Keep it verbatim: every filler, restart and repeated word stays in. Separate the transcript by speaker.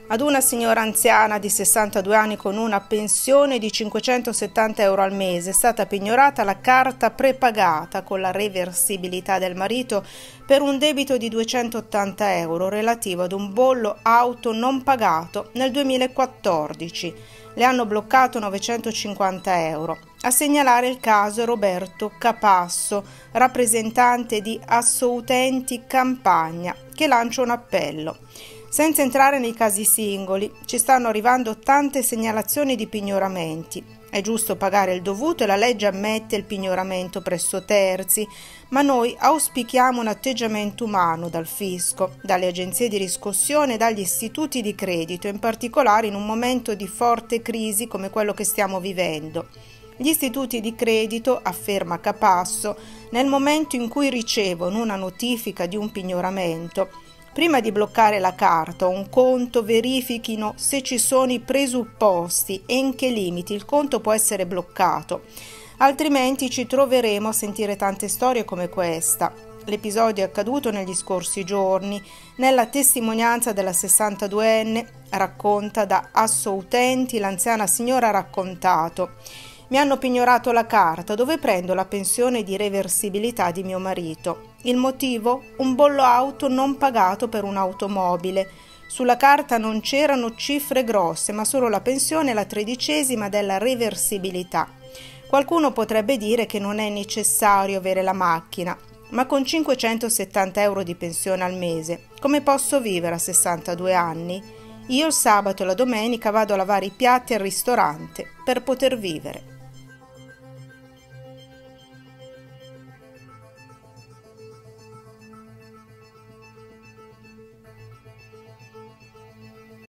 Speaker 1: Ad una signora anziana di sessantadue anni con una pensione di cinquecentosettanta euro al mese è stata pignorata la carta prepagata con la reversibilità del marito per un debito di duecentottanta euro relativo ad un bollo auto non pagato nel duemilaquattordici. Le hanno bloccato novecentocinquanta euro. A segnalare il caso è Roberto Capasso, rappresentante di Assoutenti Campagna, che lancia un appello. Senza entrare nei casi singoli, ci stanno arrivando tante segnalazioni di pignoramenti. È giusto pagare il dovuto e la legge ammette il pignoramento presso terzi, ma noi auspichiamo un atteggiamento umano dal fisco, dalle agenzie di riscossione e dagli istituti di credito, in particolare in un momento di forte crisi come quello che stiamo vivendo. Gli istituti di credito, afferma Capasso, nel momento in cui ricevono una notifica di un pignoramento, prima di bloccare la carta o un conto, verifichino se ci sono i presupposti e in che limiti il conto può essere bloccato. Altrimenti ci troveremo a sentire tante storie come questa. L'episodio è accaduto negli scorsi giorni. Nella testimonianza della sessantaduenne, racconta da Assoutenti, l'anziana signora ha raccontato: mi hanno pignorato la carta dove prendo la pensione di reversibilità di mio marito. Il motivo? Un bollo auto non pagato per un'automobile. Sulla carta non c'erano cifre grosse, ma solo la pensione e la tredicesima della reversibilità. Qualcuno potrebbe dire che non è necessario avere la macchina, ma con cinquecentosettanta euro di pensione al mese, come posso vivere a sessantadue anni? Io il sabato e la domenica vado a lavare i piatti al ristorante per poter vivere.